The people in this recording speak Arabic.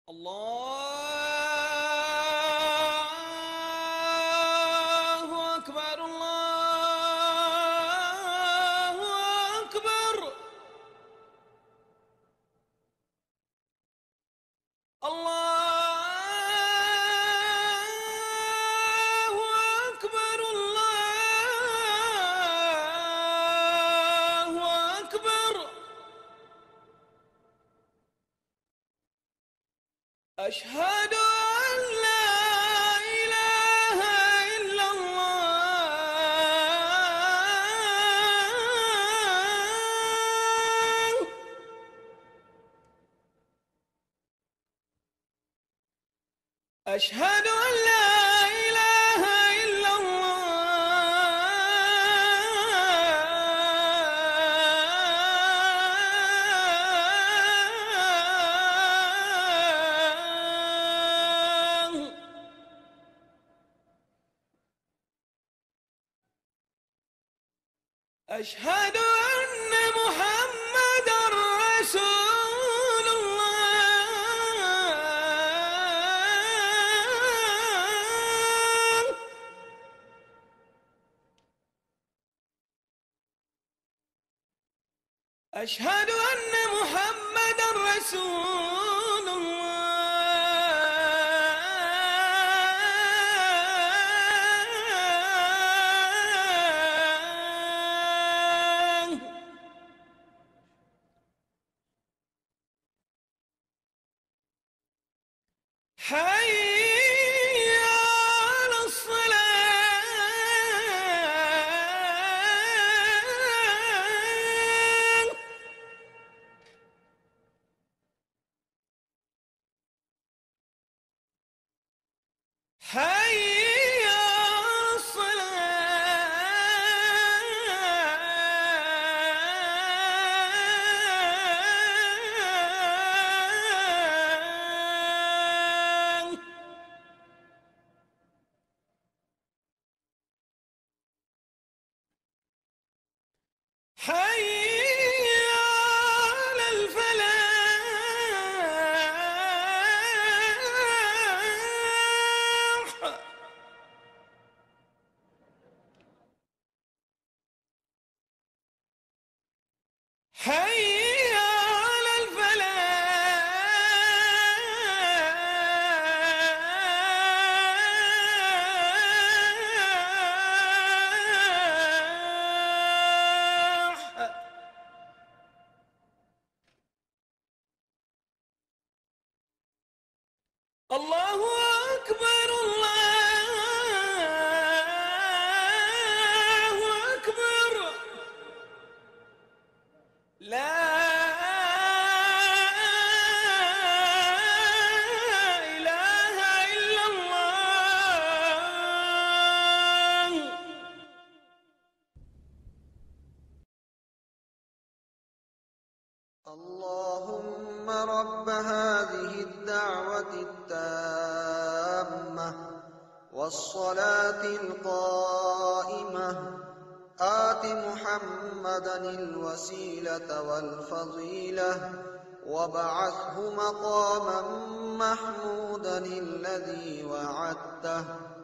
الله أكبر الله أكبر. الله أكبر الله أكبر. أشهد أن لا إله إلا الله. أشهد أن لا إله إلا الله. أشهد أن محمدًا رسول الله. أشهد أن محمدًا رسول الله. حي على الصلاة. حي على الصلاة. حي على الفلاح. حي على الفلاح. الله أكبر الله أكبر. لا إله إلا الله. اللهم رب هذه الدعوة التامة والصلاة القائمة آت محمدا الوسيلة والفضيلة وابعثه مقاما محمودا الذي وعدته